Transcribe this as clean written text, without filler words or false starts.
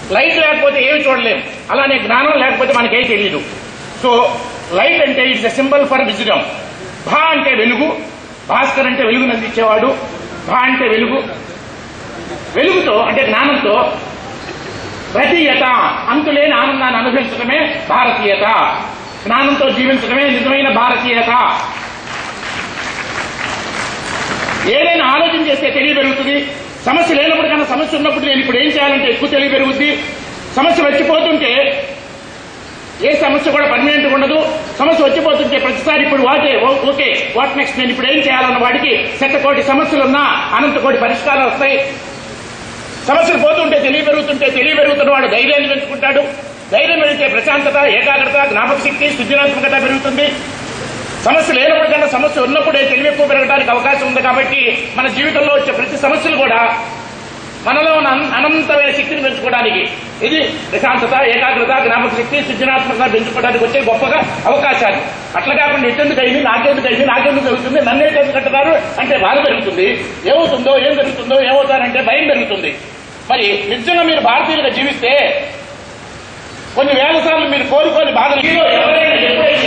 Light లేకపోతే ఏమి చూడలేము, అలానే జ్ఞానం లేకపోతే మనకేం తెలియదు. సో లైట్ అంటే it's a symbol for wisdom. భా అంటే వెలుగు, భాస్కర్ అంటే వెలుగును అందించేవాడు. భా అంటే వెలుగు, వెలుగుతో అంటే జ్ఞానంతో రతీయత, అంతులేని ఆనందాన్ని అనుభవించడమే భారతీయత. జ్ఞానంతో జీవించడమే నిజమైన భారతీయత. ఏదైనా ఆలోచన చేస్తే తెలివి పెరుగుతుంది. సమస్య లేనప్పుడు కన్నా సమస్య ఉన్నప్పుడు నేను ఇప్పుడు ఏం చేయాలంటే ఎక్కువ తెలివి పెరుగుద్ది. సమస్య వచ్చిపోతుంటే ఏ సమస్య కూడా పర్మనెంట్గా ఉండదు. సమస్య వచ్చిపోతుంటే ప్రతిసారి ఇప్పుడు ఓకే వాట్ నెక్స్ట్, నేను ఇప్పుడు ఏం చేయాలన్న వాడికి శతకోటి సమస్యలున్నా అనంత కోటి పరిష్కారాలు వస్తాయి. సమస్యలు పోతుంటే తెలివి పెరుగుతున్న వాడు ధైర్యాన్ని పెంచుకుంటాడు. ధైర్యం పెరిగితే ప్రశాంతత, ఏకాగ్రత, జ్ఞాపక శక్తి, సృజనాత్మకత పెరుగుతుంది. సమస్య లేనప్పుడు కన్నా సమస్య ఉన్నప్పుడే తెలివి ఎక్కువ పెరగడానికి అవకాశం ఉంది. కాబట్టి మన జీవితంలో వచ్చే ప్రతి సమస్యలు కూడా మనలో ఉన్న అనంతమైన శక్తిని పెంచుకోవడానికి, ఇది ప్రశాంతత, ఏకాగ్రత, జ్ఞాపక శక్తి, సృజనాత్మకత పెంచుకోవడానికి వచ్చే గొప్పగా అవకాశాలు. అట్లా కాకుండా ఎట్టెందుకు అయింది, నాకెందుకు జరుగుతుంది, నన్నే కట్టుతారు అంటే బాధ పెరుగుతుంది. ఏమవుతుందో, ఏం జరుగుతుందో, ఏమవుతారంటే భయం పెరుగుతుంది. మరి నిజంగా మీరు భారతీయులుగా జీవిస్తే కొన్ని వేల సార్లు మీరు కోరుకోని బాధలు ఎవరైనా ఎప్పుడైనా